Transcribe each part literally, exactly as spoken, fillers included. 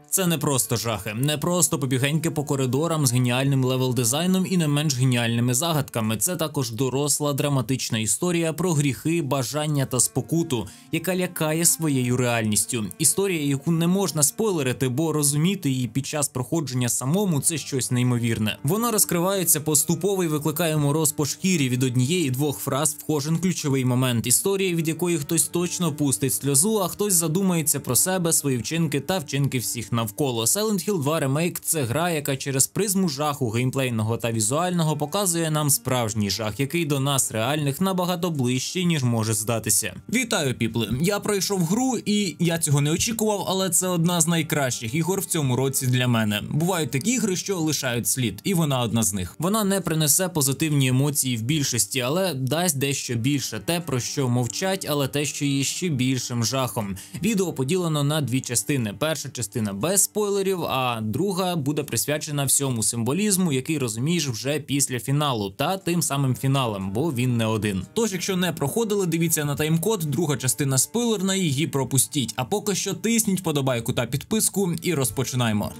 Це не просто жахи, не просто побігеньки по коридорам з геніальним левел-дизайном і не менш геніальними загадками. Це також доросла драматична історія про гріхи, бажання та спокуту, яка лякає своєю реальністю. Історія, яку не можна спойлерити, бо розуміти її під час проходження самому – це щось неймовірне. Вона розкривається поступово і викликає мороз по шкірі від однієї-двох фраз в кожен ключовий момент. Історія, від якої хтось точно пустить сльозу, а хтось задумається про себе, свої вчинки та вчинки всіх навколо. Silent Hill два Remake – це гра, яка через призму жаху геймплейного та візуального показує нам справжній жах, який до нас реальних набагато ближче, ніж може здатися. Вітаю, піпли! Я пройшов гру і я цього не очікував, але це одна з найкращих ігор в цьому році для мене. Бувають такі ігри, що лишають слід, і вона одна з них. Вона не принесе позитивні емоції в більшості, але дасть дещо більше. Те, про що мовчать, але те, що є ще більшим жахом. Відео поділено на дві частини. Перша частина без спойлерів, а друга буде присвячена всьому символізму, який розумієш вже після фіналу, та тим самим фіналам, бо він не один. Тож, якщо не проходили, дивіться на таймкод, друга частина спойлерна, її пропустіть. А поки що тисніть подобайку та підписку і розпочинаємо.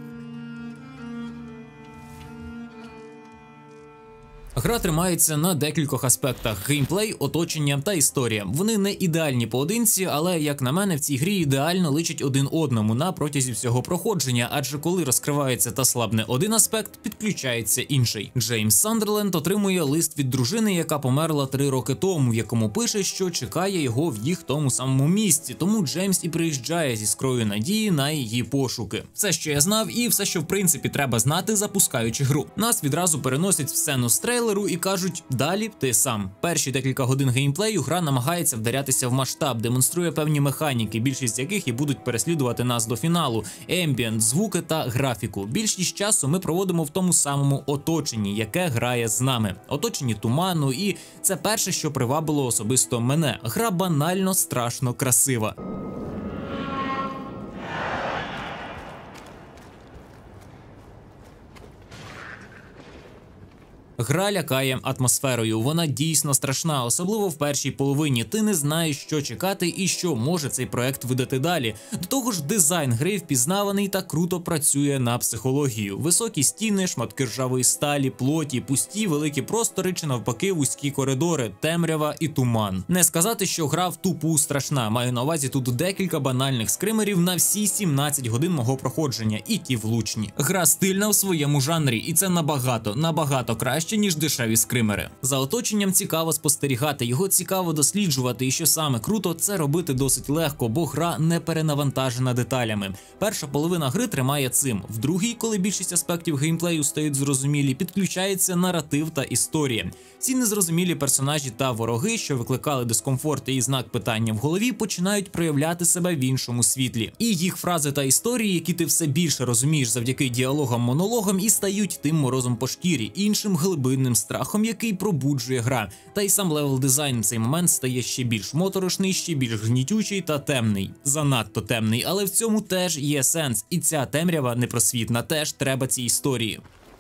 Гра тримається на декількох аспектах – геймплей, оточення та історія. Вони не ідеальні поодинці, але, як на мене, в цій грі ідеально личать один одному на протязі всього проходження, адже коли розкривається та слабне один аспект, підключається інший. Джеймс Сандерленд отримує лист від дружини, яка померла три роки тому, в якому пише, що чекає його в їх тому самому місці, тому Джеймс і приїжджає зі іскрою надії на її пошуки. Все, що я знав, і все, що в принципі треба знати, запускаючи гру. Нас відразу переносять в сцену з трейлеру і кажуть, далі ти сам. Перші декілька годин геймплею гра намагається вдарятися в масштаб, демонструє певні механіки, більшість з яких і будуть переслідувати нас до фіналу, ембієнт, звуки та графіку. Більшість часу ми проводимо в тому самому оточенні, яке грає з нами. Оточенні туману, і це перше, що привабило особисто мене. Гра банально страшно красива. Гра лякає атмосферою, вона дійсно страшна, особливо в першій половині. Ти не знаєш, що чекати і що може цей проект видати далі. До того ж, дизайн гри впізнаваний та круто працює на психологію. Високі стіни, шматки ржавої сталі, плоті, пусті великі простори чи навпаки вузькі коридори, темрява і туман. Не сказати, що гра в тупу страшна, маю на увазі тут декілька банальних скримерів на всі сімнадцять годин мого проходження, і ті влучні. Гра стильна в своєму жанрі, і це набагато, набагато краще, ніж дешеві скримери. За оточенням цікаво спостерігати, його цікаво досліджувати, і що саме круто, це робити досить легко, бо гра не перенавантажена деталями. Перша половина гри тримає цим. В другій, коли більшість аспектів геймплею стають зрозумілі, підключається наратив та історія. Ці незрозумілі персонажі та вороги, що викликали дискомфорт і знак питання в голові, починають проявляти себе в іншому світлі. І їх фрази та історії, які ти все більше розумієш завдяки діалогам-монологам, і стають тим морозом по шкірі, іншим глибинним страхом, який пробуджує гра. Та й сам левел-дизайн в цей момент стає ще більш моторошний, ще більш гнітючий та темний. Занадто темний, але в цьому теж є сенс. І ця темрява непросвітна теж треба цій історії.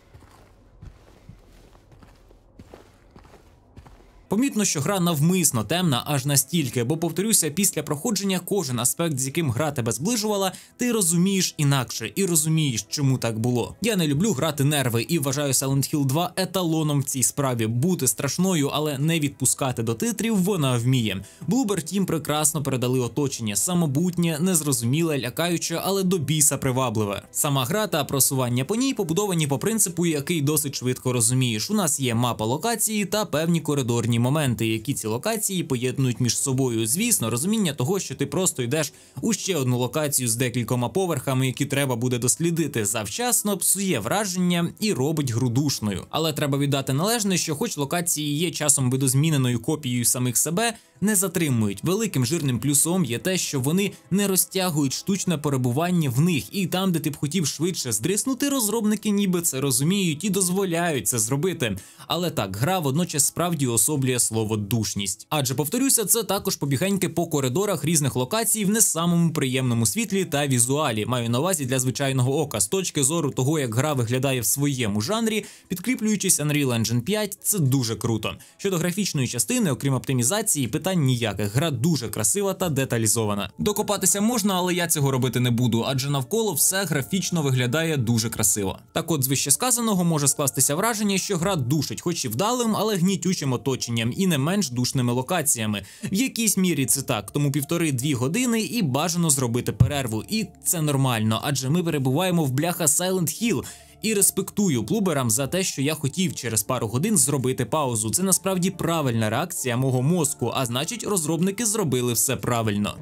Помітно, що гра навмисно темна аж настільки, бо, повторюся, після проходження кожен аспект, з яким гра тебе зближувала, ти розумієш інакше і розумієш, чому так було. Я не люблю грати нерви і вважаю Silent Hill два еталоном в цій справі. Бути страшною, але не відпускати до титрів вона вміє. Bloober Team прекрасно передали оточення, самобутнє, незрозуміле, лякаюче, але до біса привабливе. Сама гра та просування по ній побудовані по принципу, який досить швидко розумієш. У нас є мапа локації та певні коридорні моменти, які ці локації поєднують між собою. Звісно, розуміння того, що ти просто йдеш у ще одну локацію з декількома поверхами, які треба буде дослідити завчасно, псує враження і робить гру душною. Але треба віддати належне, що хоч локації є часом видозміненою копією самих себе, не затримують. Великим жирним плюсом є те, що вони не розтягують штучне перебування в них, і там, де ти б хотів швидше здриснути, розробники ніби це розуміють і дозволяють це зробити. Але так, гра водночас справді особлює слово «душність». Адже, повторюся, це також побігеньки по коридорах різних локацій в не самому приємному світлі та візуалі. Маю на увазі для звичайного ока. З точки зору того, як гра виглядає в своєму жанрі, підкріплюючись Unreal Engine п'ять, це дуже круто. Щодо графічної частини, окрім оптимізації, питання питань ніяких. Гра дуже красива та деталізована. Докопатися можна, але я цього робити не буду, адже навколо все графічно виглядає дуже красиво. Так от, з вищесказаного може скластися враження, що гра душить, хоч і вдалим, але гнітючим оточенням і не менш душними локаціями. В якійсь мірі це так, тому півтори-дві години і бажано зробити перерву. І це нормально, адже ми перебуваємо в бляха Silent Hill. І респектую плуберам за те, що я хотів через пару годин зробити паузу. Це насправді правильна реакція мого мозку, а значить, розробники зробили все правильно.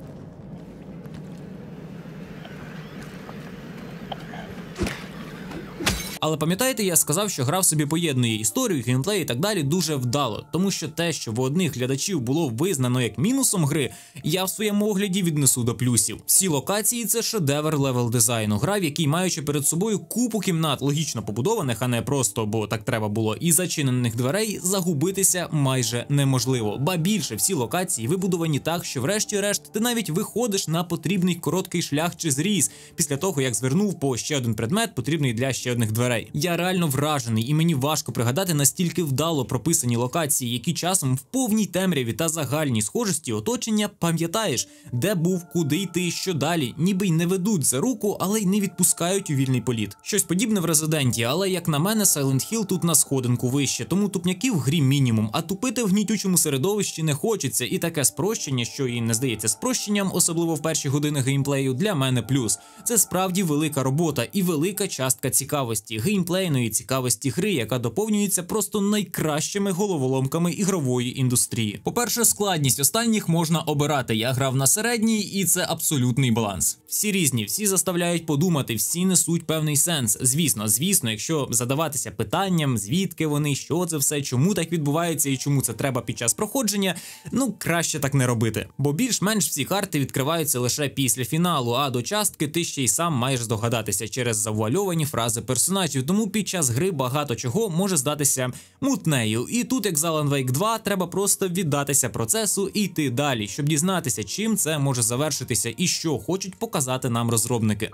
Але пам'ятаєте, я сказав, що гра в собі поєднує історію, геймплей і так далі дуже вдало. Тому що те, що в одних глядачів було визнано як мінусом гри, я в своєму огляді віднесу до плюсів. Всі локації – це шедевр левел-дизайну. Гра, в якій, маючи перед собою купу кімнат логічно побудованих, а не просто, бо так треба було, і зачинених дверей, загубитися майже неможливо. Ба більше, всі локації вибудовані так, що врешті-решт ти навіть виходиш на потрібний короткий шлях чи зріз, після того, як звернув по ще один предмет, потрібний для ще одних дверей. Я реально вражений, і мені важко пригадати настільки вдало прописані локації, які часом в повній темряві та загальній схожості оточення пам'ятаєш, де був, куди йти, що далі, ніби й не ведуть за руку, але й не відпускають у вільний політ. Щось подібне в Резиденті, але як на мене, Silent Hill тут на сходинку вище, тому тупняків в грі мінімум, а тупити в гнітючому середовищі не хочеться, і таке спрощення, що і не здається спрощенням, особливо в перші години геймплею, для мене плюс. Це справді велика робота і велика частка цікавості. Геймплейної цікавості гри, яка доповнюється просто найкращими головоломками ігрової індустрії. По-перше, складність останніх можна обирати. Я грав на середній, і це абсолютний баланс. Всі різні, всі заставляють подумати, всі несуть певний сенс. Звісно, звісно, якщо задаватися питанням, звідки вони, що це все, чому так відбувається і чому це треба під час проходження, ну, краще так не робити. Бо більш-менш всі карти відкриваються лише після фіналу, а до частки ти ще й сам маєш здогадатися через завуальовані фрази персонажів. Тому під час гри багато чого може здатися мутнею. І тут, як з Alan Wake два, треба просто віддатися процесу і йти далі, щоб дізнатися, чим це може завершитися і що хочуть показати нам розробники.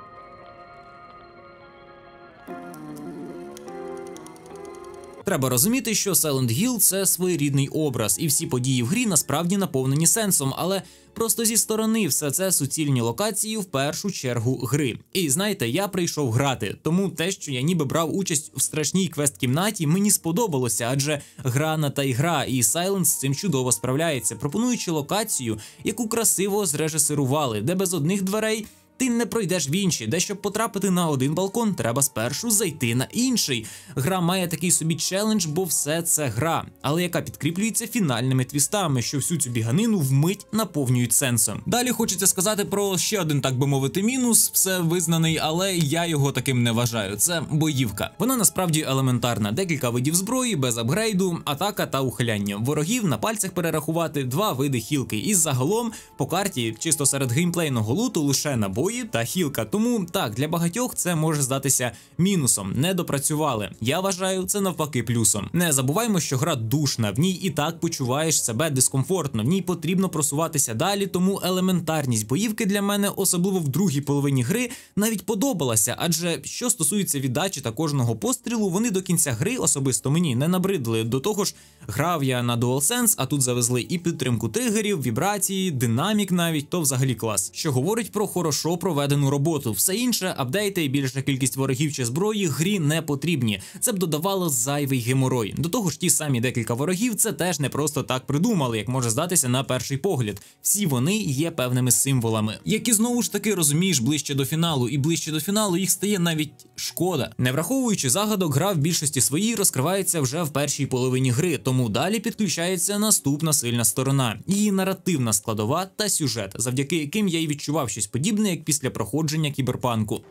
Треба розуміти, що Silent Hill – це своєрідний образ, і всі події в грі насправді наповнені сенсом, але просто зі сторони все це суцільні локації в першу чергу гри. І знаєте, я прийшов грати, тому те, що я ніби брав участь в страшній квест-кімнаті, мені сподобалося, адже гра на та й гра, і Silent з цим чудово справляється, пропонуючи локацію, яку красиво зрежисерували, де без одних дверей ти не пройдеш в інші, де щоб потрапити на один балкон, треба спершу зайти на інший. Гра має такий собі челендж, бо все це гра, але яка підкріплюється фінальними твістами, що всю цю біганину вмить наповнюють сенсом. Далі хочеться сказати про ще один, так би мовити, мінус, все визнаний, але я його таким не вважаю. Це боївка. Вона насправді елементарна. Декілька видів зброї, без апгрейду, атака та ухиляння. Ворогів на пальцях перерахувати, два види хілки. І загалом по карті, чисто серед геймплейного луту, лише набої та хілка. Тому так, для багатьох це може здатися мінусом, не допрацювали. Я вважаю, це навпаки плюсом. Не забуваймо, що гра душна, в ній і так почуваєш себе дискомфортно, в ній потрібно просуватися далі, тому елементарність боївки для мене, особливо в другій половині гри, навіть подобалася, адже що стосується віддачі та кожного пострілу, вони до кінця гри особисто мені не набридли. До того ж, грав я на DualSense, а тут завезли і підтримку тригерів, вібрації, динамік навіть, то взагалі клас. Що говорить про хорошо проведену роботу. Все інше, апдейти і більша кількість ворогів чи зброї грі не потрібні. Це б додавало зайвий геморой. До того ж, ті самі декілька ворогів це теж не просто так придумали, як може здатися на перший погляд. Всі вони є певними символами, які знову ж таки розумієш ближче до фіналу, і ближче до фіналу їх стає навіть шкода. Не враховуючи загадок, гра в більшості своїй розкривається вже в першій половині гри, тому далі підключається наступна сильна сторона – її наративна складова та сюжет, завдяки яким я й відчував щось подібне, як після проходження кіберпанку.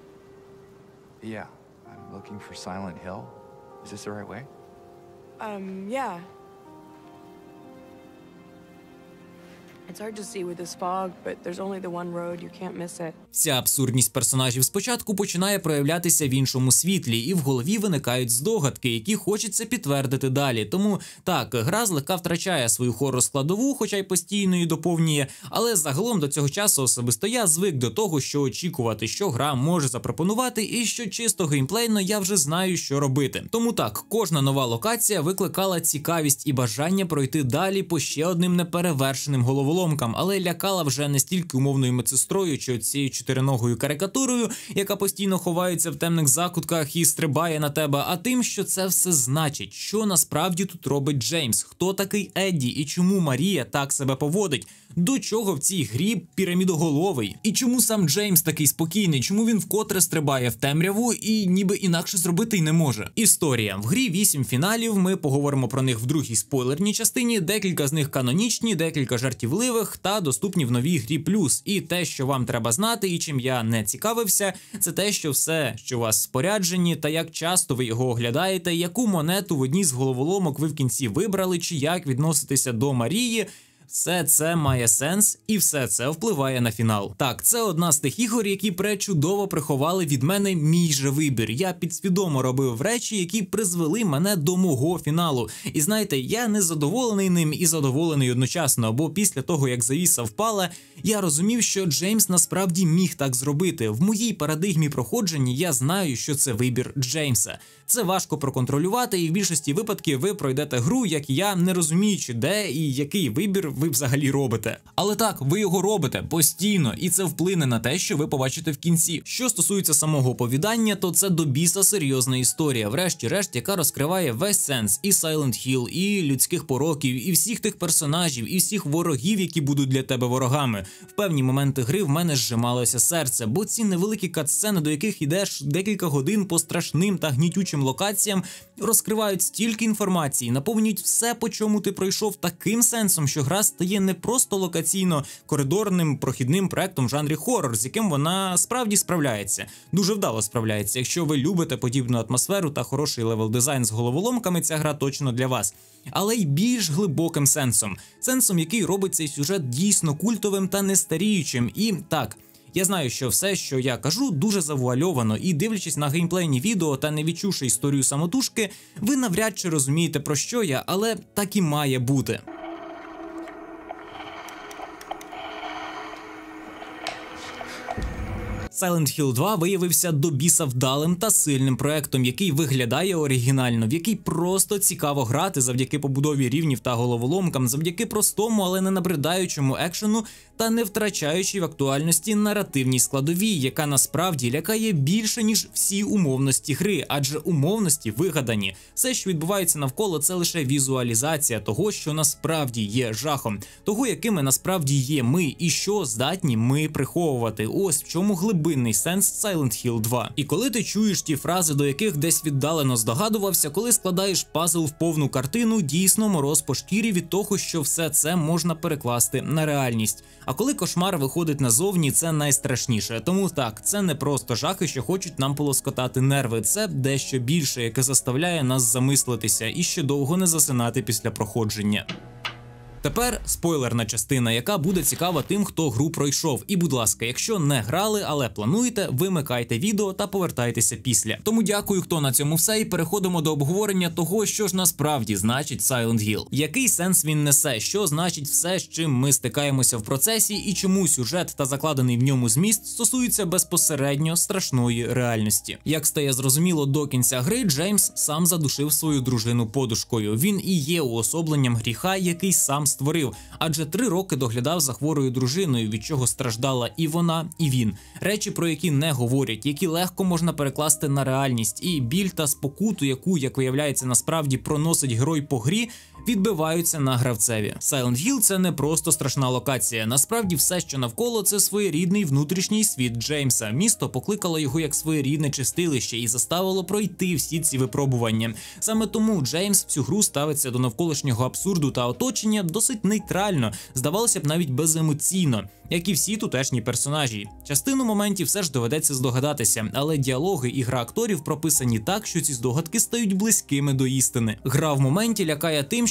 Yeah, I'm looking for Silent Hill. Is this the right way? Um, yeah. It's hard to see with this fog, but there's only the one road. You can't miss it. Вся абсурдність персонажів спочатку починає проявлятися в іншому світлі, і в голові виникають здогадки, які хочеться підтвердити далі. Тому так, гра злегка втрачає свою хоррор-складову, хоча й постійно її доповнює, але загалом до цього часу особисто я звик до того, що очікувати, що гра може запропонувати, і що чисто геймплейно я вже знаю, що робити. Тому так, кожна нова локація викликала цікавість і бажання пройти далі по ще одним неперевершеним головоломкам, але лякала вже не стільки умовною медсестрою чи цією чотириногою карикатурою, яка постійно ховається в темних закутках і стрибає на тебе, а тим, що це все значить, що насправді тут робить Джеймс, хто такий Едді і чому Марія так себе поводить, до чого в цій грі пірамідоголовий, і чому сам Джеймс такий спокійний, чому він вкотре стрибає в темряву і ніби інакше зробити й не може. Історія. В грі вісім фіналів, ми поговоримо про них в другій спойлерній частині, декілька з них канонічні, декілька жартівливих та доступні в новій грі плюс. І те, що вам треба знати і чим я не цікавився, це те, що все, що у вас в спорядженні та як часто ви його оглядаєте, яку монету в одній з головоломок ви в кінці вибрали, чи як відноситися до Марії, все це має сенс і все це впливає на фінал. Так, це одна з тих ігор, які пречудово приховали від мене мій же вибір. Я підсвідомо робив речі, які призвели мене до мого фіналу. І знаєте, я не задоволений ним і задоволений одночасно, бо після того, як завіса впала, я розумів, що Джеймс насправді міг так зробити. В моїй парадигмі проходження я знаю, що це вибір Джеймса. Це важко проконтролювати, і в більшості випадків ви пройдете гру, як я, не розуміючи, де і який вибір ви взагалі робите. Але так, ви його робите постійно, і це вплине на те, що ви побачите в кінці. Що стосується самого оповідання, то це до біса серйозна історія, врешті-решт, яка розкриває весь сенс і Silent Hill, і людських пороків, і всіх тих персонажів, і всіх ворогів, які будуть для тебе ворогами. В певні моменти гри в мене зжималося серце, бо ці невеликі катсцени, до яких йдеш декілька годин по страшним та гнітючим локаціям, розкривають стільки інформації, наповнюють все, по чому ти пройшов, таким сенсом, що гра стає не просто локаційно коридорним прохідним проектом в жанрі хоррор, з яким вона справді справляється. Дуже вдало справляється. Якщо ви любите подібну атмосферу та хороший левел-дизайн з головоломками, ця гра точно для вас. Але й більш глибоким сенсом. Сенсом, який робить цей сюжет дійсно культовим та нестаріючим. І так, я знаю, що все, що я кажу, дуже завуальовано, і дивлячись на геймплейні відео та не відчувши історію самотужки, ви навряд чи розумієте, про що я, але так і має бути. Silent Hill два виявився до біса вдалим та сильним проектом, який виглядає оригінально, в який просто цікаво грати завдяки побудові рівнів та головоломкам, завдяки простому, але не набридаючому екшену та не втрачаючи в актуальності наративній складовій, яка насправді лякає більше, ніж всі умовності гри, адже умовності вигадані. Все, що відбувається навколо, це лише візуалізація того, що насправді є жахом, того, якими насправді є ми і що здатні ми приховувати. Ось в чому глибинний сенс Silent Hill два. І коли ти чуєш ті фрази, до яких десь віддалено здогадувався, коли складаєш пазл в повну картину, дійсно мороз по шкірі від того, що все це можна перекласти на реальність. А коли кошмар виходить назовні, це найстрашніше. Тому так, це не просто жахи, що хочуть нам полоскотати нерви. Це дещо більше, яке заставляє нас замислитися і ще довго не засинати після проходження. Тепер спойлерна частина, яка буде цікава тим, хто гру пройшов. І, будь ласка, якщо не грали, але плануєте, вимикайте відео та повертайтеся після. Тому дякую, хто на цьому все, і переходимо до обговорення того, що ж насправді значить Silent Hill. Який сенс він несе, що значить все, з чим ми стикаємося в процесі, і чому сюжет та закладений в ньому зміст стосуються безпосередньо страшної реальності. Як стає зрозуміло до кінця гри, Джеймс сам задушив свою дружину подушкою. Він і є уособленням гріха, який сам створив, адже три роки доглядав за хворою дружиною, від чого страждала і вона, і він. Речі, про які не говорять, які легко можна перекласти на реальність, і біль та спокуту, яку, як виявляється, насправді проносить герой по грі, відбиваються на гравцеві. Silent Hill – це не просто страшна локація. Насправді все, що навколо – це своєрідний внутрішній світ Джеймса. Місто покликало його як своєрідне чистилище і заставило пройти всі ці випробування. Саме тому Джеймс в цю гру ставиться до навколишнього абсурду та оточення досить нейтрально, здавалося б, навіть беземоційно, як і всі тутешні персонажі. Частину моментів все ж доведеться здогадатися, але діалоги і гра акторів прописані так, що ці здогадки стають близькими до істини. Гра в моменті лякає тим, що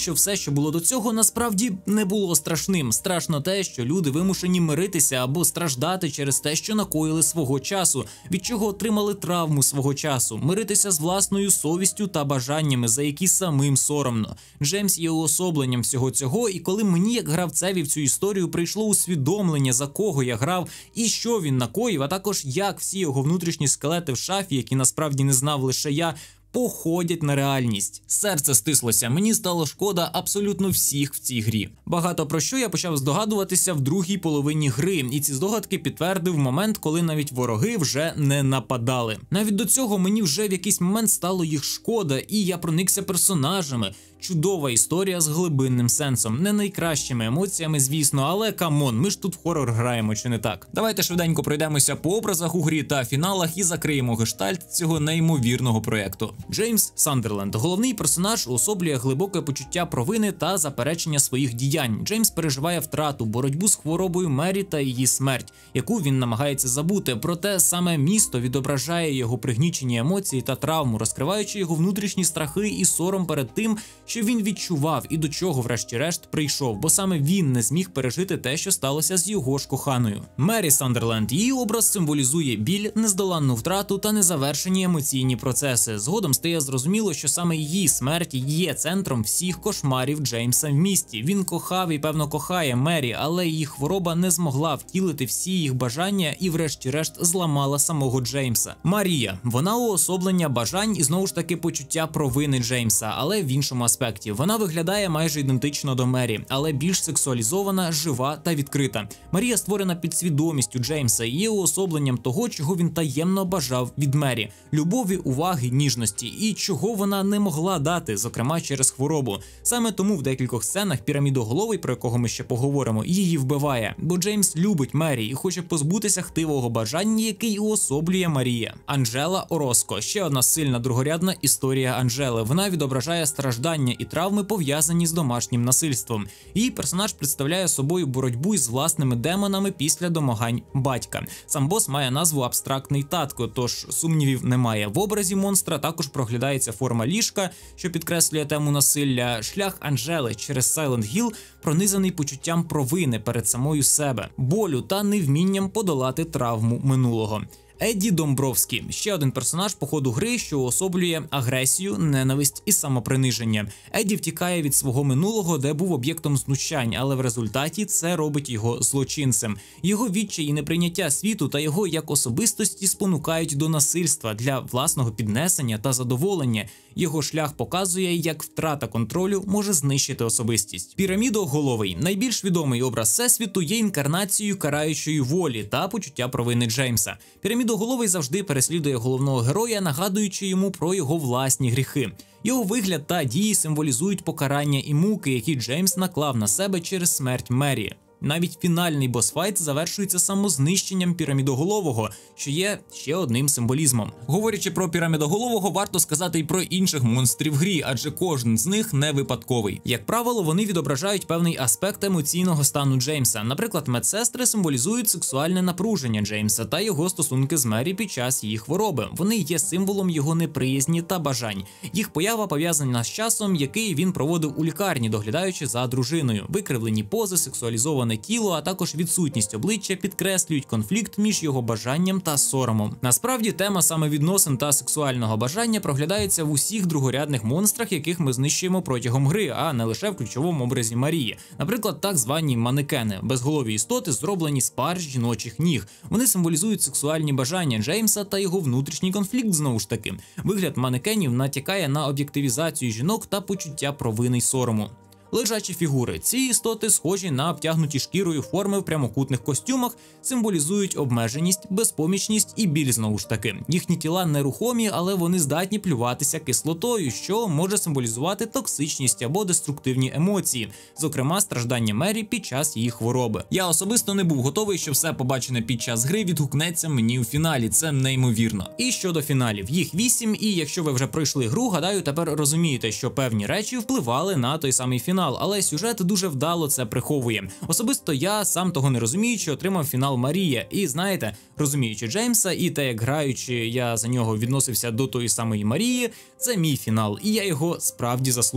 що все, що було до цього, насправді не було страшним. Страшно те, що люди вимушені миритися або страждати через те, що накоїли свого часу, від чого отримали травму свого часу, миритися з власною совістю та бажаннями, за які самим соромно. Джеймс є уособленням всього цього, і коли мені, як гравцеві в цю історію, прийшло усвідомлення, за кого я грав і що він накоїв, а також як всі його внутрішні скелети в шафі, які насправді не знав лише я, походять на реальність. Серце стислося, мені стало шкода абсолютно всіх в цій грі. Багато про що я почав здогадуватися в другій половині гри, і ці здогадки підтвердив момент, коли навіть вороги вже не нападали. Навіть до цього мені вже в якийсь момент стало їх шкода, і я проникся персонажами. Чудова історія з глибинним сенсом, не найкращими емоціями, звісно, але камон, ми ж тут в хорор граємо, чи не так? Давайте швиденько пройдемося по образах у грі та фіналах і закриємо гештальт цього неймовірного проєкту. Джеймс Сандерленд. Головний персонаж уособлює глибоке почуття провини та заперечення своїх діянь. Джеймс переживає втрату, боротьбу з хворобою Мері та її смерть, яку він намагається забути, проте саме місто відображає його пригнічені емоції та травму, розкриваючи його внутрішні страхи і сором перед тим, що він відчував і до чого врешті-решт прийшов, бо саме він не зміг пережити те, що сталося з його ж коханою. Мері Сандерленд. Її образ символізує біль, нездоланну втрату та незавершені емоційні процеси. Згодом стає зрозуміло, що саме її смерть є центром всіх кошмарів Джеймса в місті. Він кохав і, певно, кохає Мері, але її хвороба не змогла втілити всі їх бажання і врешті-решт зламала самого Джеймса. Марія. Вона уособлення бажань і знову ж таки почуття провини Джеймса, але в іншому аспекті. Вона виглядає майже ідентично до Мері, але більш сексуалізована, жива та відкрита. Марія створена підсвідомістю Джеймса і є уособленням того, чого він таємно бажав від Мері – любові, уваги, ніжності, і чого вона не могла дати, зокрема через хворобу. Саме тому в декількох сценах пірамідоголовий, про якого ми ще поговоримо, її вбиває, бо Джеймс любить Мері і хоче позбутися хтивого бажання, який уособлює Марія. Анджела Ороско – ще одна сильна другорядна історія Анджели. Вона відображає страждання і травми, пов'язані з домашнім насильством. Її персонаж представляє собою боротьбу із власними демонами після домагань батька. Сам бос має назву абстрактний татко, тож сумнівів немає. В образі монстра також проглядається форма ліжка, що підкреслює тему насилля. Шлях Анджели через Сайлент Гіл пронизаний почуттям провини перед самою себе, болю та невмінням подолати травму минулого. Едді Домбровський – ще один персонаж по ходу гри, що уособлює агресію, ненависть і самоприниження. Едді втікає від свого минулого, де був об'єктом знущань, але в результаті це робить його злочинцем. Його відчай і неприйняття світу та його як особистості спонукають до насильства для власного піднесення та задоволення. Його шлях показує, як втрата контролю може знищити особистість. Пірамідоголовий – найбільш відомий образ всесвіту, є інкарнацією караючої волі та почуття провини Джеймса. Пірамідоголовий завжди переслідує головного героя, нагадуючи йому про його власні гріхи. Його вигляд та дії символізують покарання і муки, які Джеймс наклав на себе через смерть Мері. Навіть фінальний босфайт завершується самознищенням пірамідоголового, що є ще одним символізмом. Говорячи про пірамідоголового, варто сказати й про інших монстрів в грі, адже кожен з них не випадковий. Як правило, вони відображають певний аспект емоційного стану Джеймса. Наприклад, медсестри символізують сексуальне напруження Джеймса та його стосунки з Мері під час її хвороби. Вони є символом його неприязні та бажань. Їх поява пов'язана з часом, який він проводив у лікарні, доглядаючи за дружиною. Викривлені пози, сексуалізовані тіло, а також відсутність обличчя підкреслюють конфлікт між його бажанням та соромом. Насправді, тема саме відносин та сексуального бажання проглядається в усіх другорядних монстрах, яких ми знищуємо протягом гри, а не лише в ключовому образі Марії. Наприклад, так звані манекени – безголові істоти, зроблені з пар жіночих ніг. Вони символізують сексуальні бажання Джеймса та його внутрішній конфлікт знову ж таки. Вигляд манекенів натякає на об'єктивізацію жінок та почуття провини й сорому. Лежачі фігури. Ці істоти, схожі на обтягнуті шкірою форми в прямокутних костюмах, символізують обмеженість, безпомічність і біль знову ж таки. Їхні тіла нерухомі, але вони здатні плюватися кислотою, що може символізувати токсичність або деструктивні емоції, зокрема страждання Мері під час її хвороби. Я особисто не був готовий, що все побачене під час гри відгукнеться мені у фіналі, це неймовірно. І щодо фіналів, їх вісім, і якщо ви вже пройшли гру, гадаю, тепер розумієте, що певні речі впливали на той самий фінал. Але сюжет дуже вдало це приховує. Особисто я, сам того не розуміючи, отримав фінал Марія. І знаєте, розуміючи Джеймса і те, як граючи, я за нього відносився до тої самої Марії, це мій фінал, і я його справді заслужив.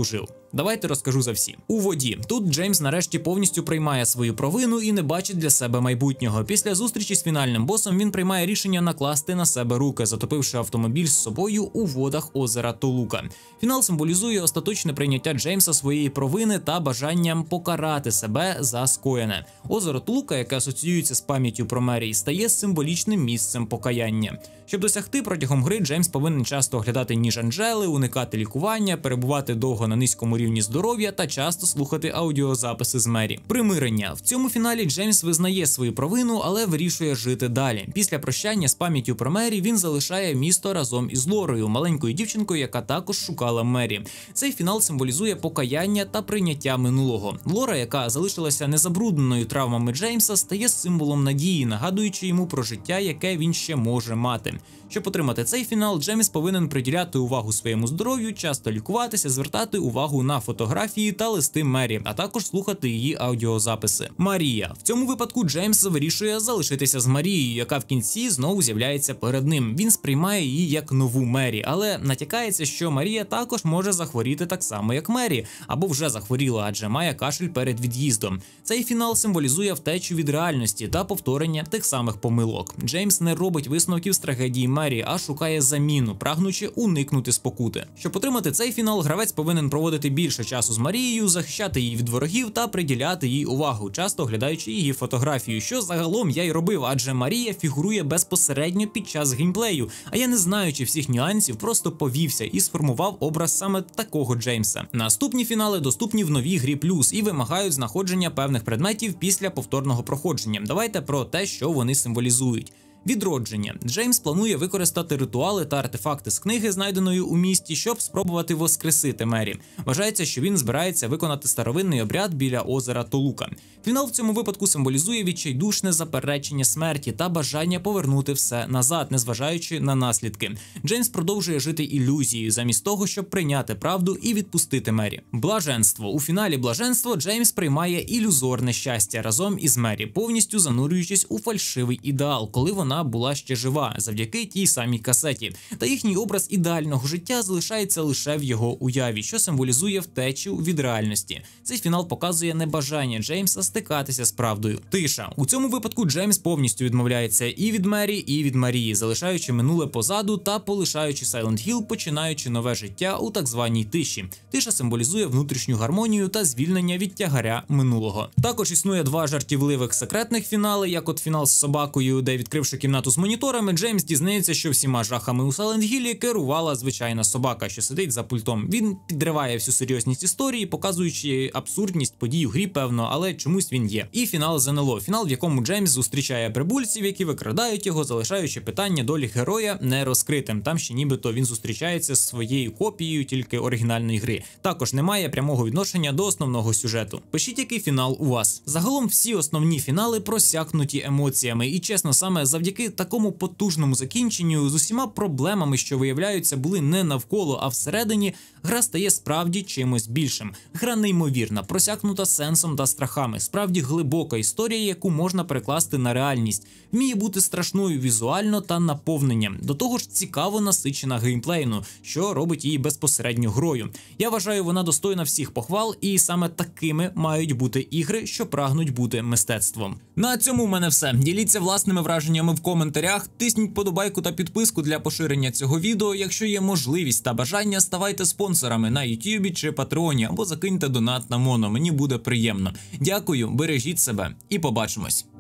Давайте розкажу за всі. У воді. Тут Джеймс нарешті повністю приймає свою провину і не бачить для себе майбутнього. Після зустрічі з фінальним босом він приймає рішення накласти на себе руки, затопивши автомобіль з собою у водах озера Толука. Фінал символізує остаточне прийняття Джеймса своєї провини та бажанням покарати себе за скоєне. Озеро Толука, яке асоціюється з пам'яттю про Мері, стає символічним місцем покаяння. Щоб досягти, протягом гри Джеймс повинен часто оглядати ніж Анджели, уникати лікування, перебувати довго на низькому рівні здоров'я та часто слухати аудіозаписи з Мері. Примирення. В цьому фіналі Джеймс визнає свою провину, але вирішує жити далі. Після прощання з пам'яттю про Мері він залишає місто разом із Лорою, маленькою дівчинкою, яка також шукала Мері. Цей фінал символізує покаяння та прийняття минулого. Лора, яка залишилася незабрудненою травмами Джеймса, стає символом надії, нагадуючи йому про життя, яке він ще може мати. Щоб отримати цей фінал, Джеймс повинен приділяти увагу своєму здоров'ю, часто лікуватися, звертати увагу на фотографії та листи Мері, а також слухати її аудіозаписи. Марія. В цьому випадку Джеймс вирішує залишитися з Марією, яка в кінці знову з'являється перед ним. Він сприймає її як нову Мері, але натякається, що Марія також може захворіти так само, як Мері, або вже захворіла, адже має кашель перед від'їздом. Цей фінал символізує втечу від реальності та повторення тих самих помилок. Джеймс не робить висновків з трагедії Мері, а шукає заміну, прагнучи уникнути спокути. Щоб отримати цей фінал, гравець повинен проводити більше часу з Марією, захищати її від ворогів та приділяти їй увагу, часто оглядаючи її фотографію, що загалом я й робив, адже Марія фігурує безпосередньо під час геймплею, а я, не знаючи всіх нюансів, просто повівся і сформував образ саме такого Джеймса. Наступні фінали доступні в новій грі Плюс і вимагають знаходження певних предметів після повторного проходження. Давайте про те, що вони символізують. Відродження. Джеймс планує використати ритуали та артефакти з книги, знайденої у місті, щоб спробувати воскресити Мері. Вважається, що він збирається виконати старовинний обряд біля озера Толука. Фінал в цьому випадку символізує відчайдушне заперечення смерті та бажання повернути все назад, незважаючи на наслідки. Джеймс продовжує жити ілюзією, замість того, щоб прийняти правду і відпустити Мері. Блаженство. У фіналі блаженство Джеймс приймає ілюзорне щастя разом із Мері, повністю занурюючись у фальшивий ідеал, коли вона Вона була ще жива, завдяки тій самій касеті. Та їхній образ ідеального життя залишається лише в його уяві, що символізує втечу від реальності. Цей фінал показує небажання Джеймса стикатися з правдою. Тиша. У цьому випадку Джеймс повністю відмовляється і від Мері, і від Марії, залишаючи минуле позаду та полишаючи Сайлент Хілл, починаючи нове життя у так званій тиші. Тиша символізує внутрішню гармонію та звільнення від тягаря минулого. Також існує два жартівливих секретних фінали, як от фінал з собакою, де, відкривши кімнату з моніторами, Джеймс дізнається, що всіма жахами у Сайлент Хіллі керувала звичайна собака, що сидить за пультом. Він підриває всю серйозність історії, показуючи абсурдність подій у грі, певно, але чомусь він є. І фінал з ен ел о, фінал, в якому Джеймс зустрічає прибульців, які викрадають його, залишаючи питання долі героя нерозкритим. Там ще нібито він зустрічається з своєю копією тільки оригінальної гри. Також немає прямого відношення до основного сюжету. Пишіть, який фінал у вас. Загалом всі основні фінали просякнуті емоціями, і чесно, саме завдяки такому потужному закінченню з усіма проблемами, що виявляються, були не навколо, а всередині, гра стає справді чимось більшим. Гра неймовірна, просякнута сенсом та страхами, справді глибока історія, яку можна перекласти на реальність. Вміє бути страшною візуально та наповненням. До того ж цікаво насичена геймплейно, що робить її безпосередньо грою. Я вважаю, вона достойна всіх похвал, і саме такими мають бути ігри, що прагнуть бути мистецтвом. На цьому в мене все. Діліться власними враженнями в коментарях, тисніть подобайку та підписку для поширення цього відео. Якщо є можливість та бажання, ставайте спонсорами на ютубі чи патреоні, або закиньте донат на Моно, мені буде приємно. Дякую, бережіть себе і побачимось.